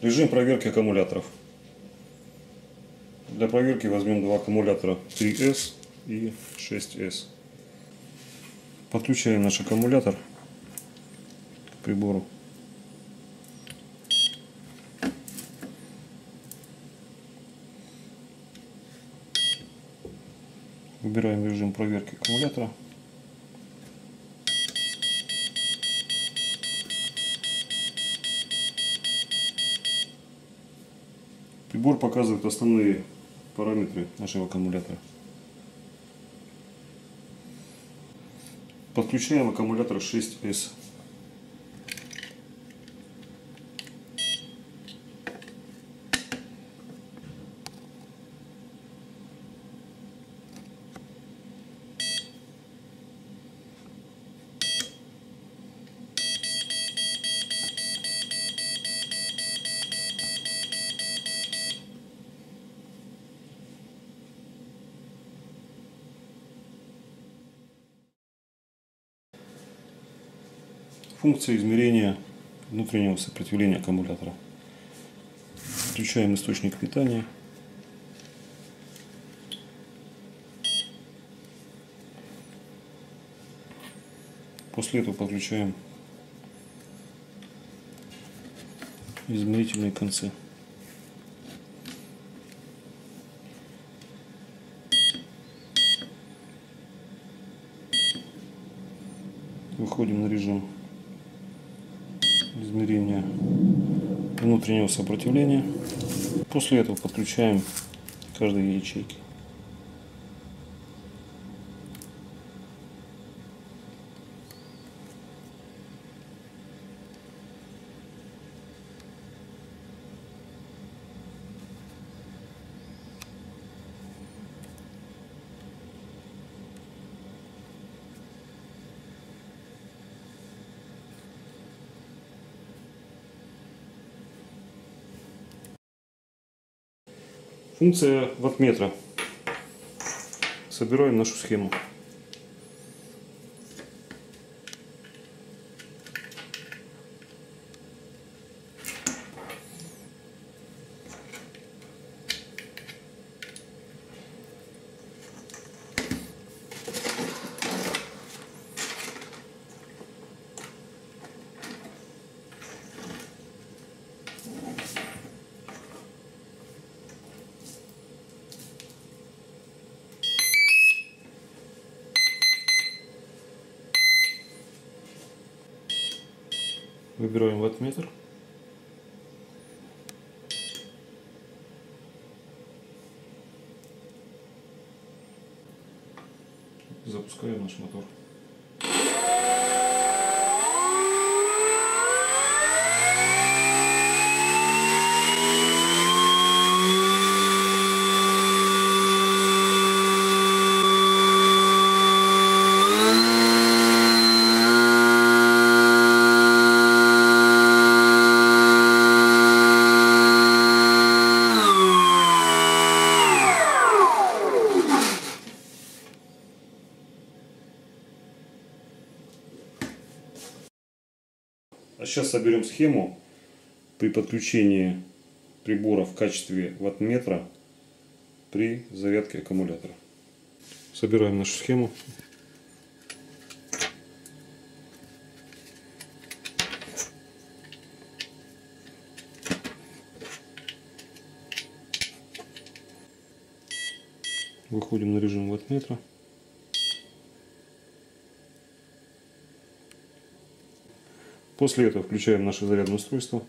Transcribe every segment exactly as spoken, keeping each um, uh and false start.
Режим проверки аккумуляторов. Для проверки возьмем два аккумулятора три эс и шесть эс. Подключаем наш аккумулятор к прибору. Выбираем режим проверки аккумулятора. Прибор показывает основные параметры нашего аккумулятора. Подключаем аккумулятор шесть эс. Функция измерения внутреннего сопротивления аккумулятора. Включаем источник питания. После этого подключаем измерительные концы. Выходим на режим измерения внутреннего сопротивления. После этого подключаем каждой ячейки. Функция ваттметра. Собираем нашу схему. Выбираем ваттметр. Запускаем наш мотор. А сейчас соберем схему при подключении прибора в качестве ваттметра при зарядке аккумулятора. Собираем нашу схему. Выходим на режим ваттметра. После этого включаем наше зарядное устройство.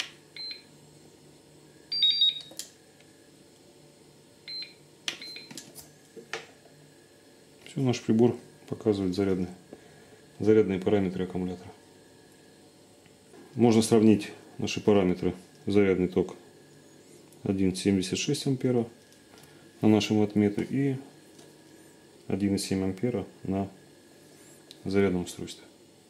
Все, наш прибор показывает зарядные, зарядные параметры аккумулятора. Можно сравнить наши параметры. Зарядный ток один целых семьдесят шесть сотых ампера на нашем ваттметре и один целых семь десятых ампера на зарядном устройстве.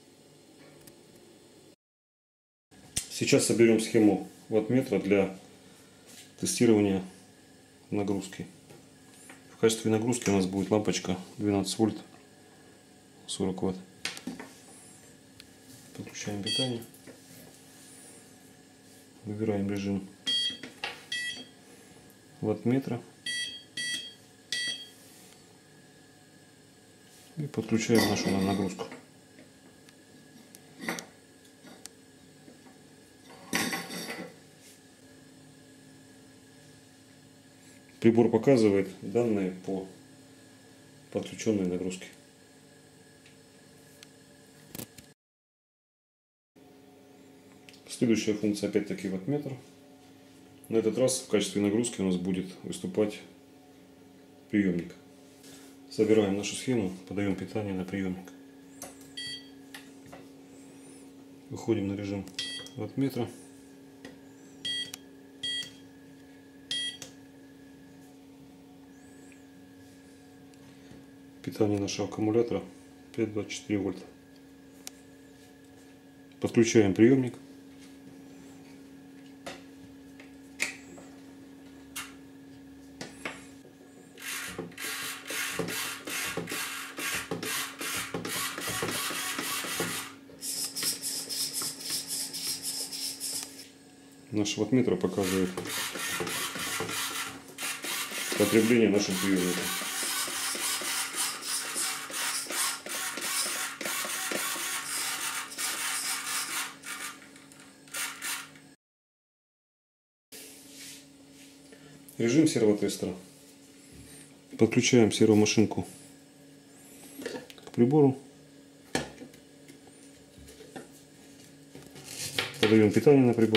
Сейчас соберем схему ваттметра для тестирования нагрузки. В качестве нагрузки у нас будет лампочка двенадцать вольт сорок ватт. Подключаем питание. Выбираем режим ваттметра и подключаем нашу нагрузку. Прибор показывает данные по подключенной нагрузке. Следующая функция опять-таки ваттметр. На этот раз в качестве нагрузки у нас будет выступать приемник. Собираем нашу схему, подаем питание на приемник. Выходим на режим ваттметра. Питание нашего аккумулятора пять двадцать четыре вольта. Подключаем приемник. Наш ваттметр показывает потребление нашим приемником. Режим сервотестера. Подключаем сервомашинку к прибору. Подаем питание на прибор.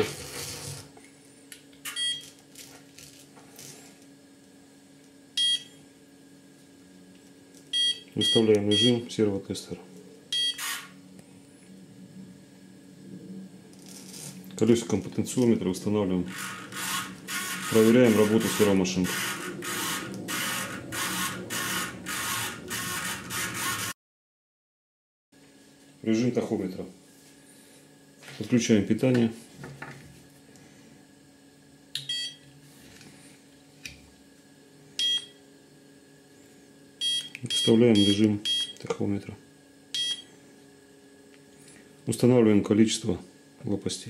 Выставляем режим сервотестера. Колесиком потенциометра устанавливаем. Проверяем работу сервомашинки. Режим тахометра. Подключаем питание. Вставляем режим тахометра. Устанавливаем количество лопастей.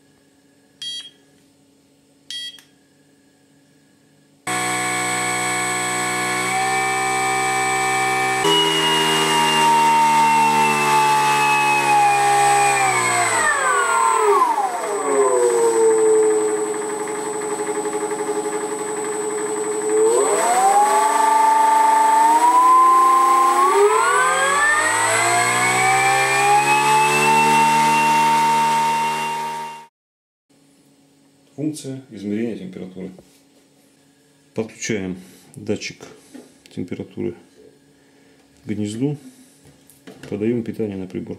Функция измерения температуры. Подключаем датчик температуры к гнезду. Подаем питание на прибор.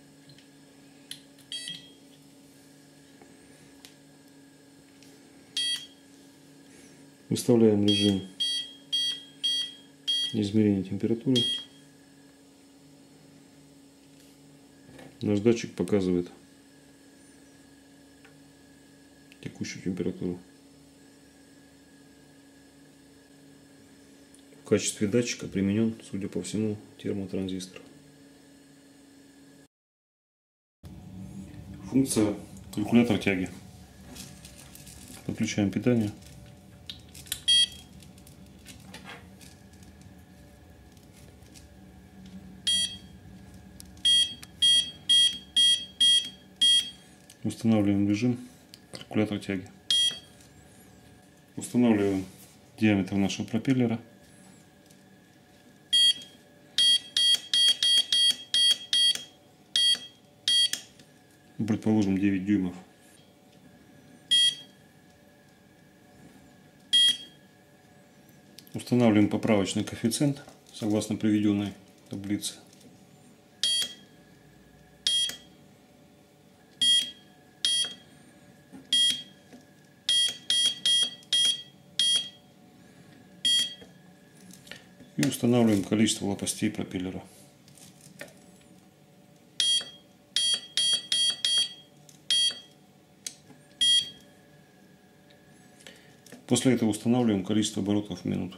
Выставляем режим измерения температуры. Наш датчик показывает текущую температуру. В качестве датчика применен, судя по всему, термотранзистор. Функция калькулятор тяги. Подключаем питание. Устанавливаем режим калькулятор тяги. Устанавливаем диаметр нашего пропеллера. Предположим, девять дюймов. Устанавливаем поправочный коэффициент согласно приведенной таблице. И устанавливаем количество лопастей пропеллера. После этого устанавливаем количество оборотов в минуту.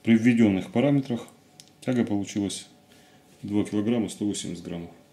При введенных параметрах тяга получилась два килограмма сто восемьдесят граммов.